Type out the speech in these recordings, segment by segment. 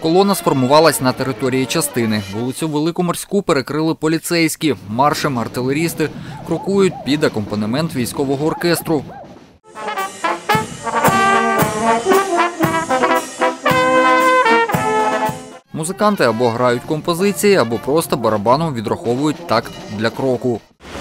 Колона сформувалась на території частини. Вулицю Великоморську перекрили поліцейські. Маршем артилерісти крокують під акомпанемент військового оркестру. Музиканти або грають композиції, або просто барабаном відраховують такт для кроку.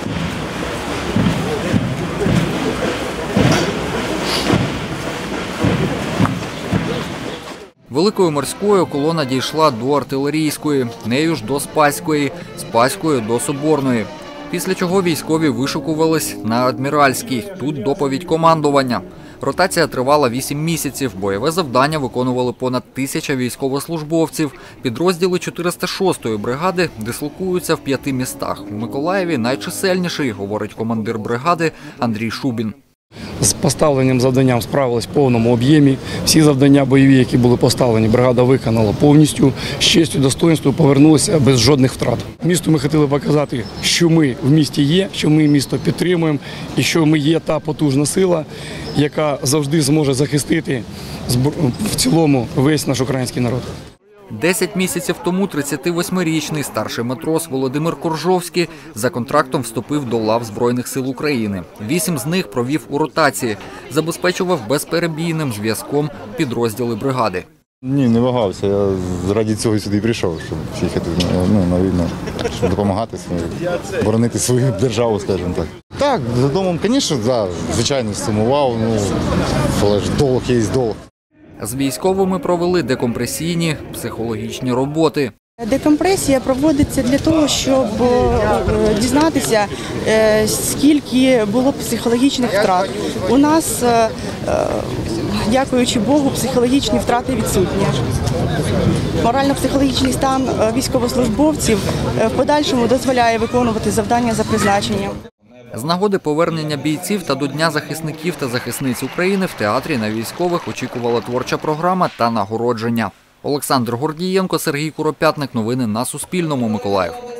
Великою Морською колона дійшла до Артилерійської, нею ж до Спаської, Спаської до Соборної. Після чого військові вишикувались на Адміральській, тут доповідь командування. Ротація тривала 8 місяців, бойове завдання виконували понад 1000 військовослужбовців. Підрозділи 406-ї бригади дислокуються в 5 містах. У Миколаєві найчисельніший, говорить командир бригади Андрій Шубін. З поставленням завданням справилась в повному об'ємі. Всі завдання бойові, які були поставлені, бригада виконала повністю. З честю, достоинством повернулася без жодних втрат. Місту ми хотіли показати, що ми в місті є, що ми місто підтримуємо і що ми є та потужна сила, яка завжди зможе захистити в цілому весь наш український народ. 10 місяців тому 38-річний старший матрос Володимир Коржовський за контрактом вступив до лав Збройних сил України. 8 з них провів у ротації, забезпечував безперебійним зв'язком підрозділи бригади. Ні, не вагався. Я заради цього сюди прийшов, щоб їхати на війну, щоб допомагати, боронити свою державу, скажімо так. Так, за домом, звичайно, сумував, але ж долг є долг. З військовими провели декомпресійні, психологічні роботи. Декомпресія проводиться для того, щоб дізнатися, скільки було психологічних втрат. У нас, дякуючи Богу, психологічні втрати відсутні. Морально-психологічний стан військовослужбовців в подальшому дозволяє виконувати завдання за призначенням. З нагоди повернення бійців та до Дня захисників та захисниць України в театрі на військових очікувала творча програма та нагородження. Олександр Гордієнко, Сергій Куропятник. Новини на Суспільному. Миколаїв.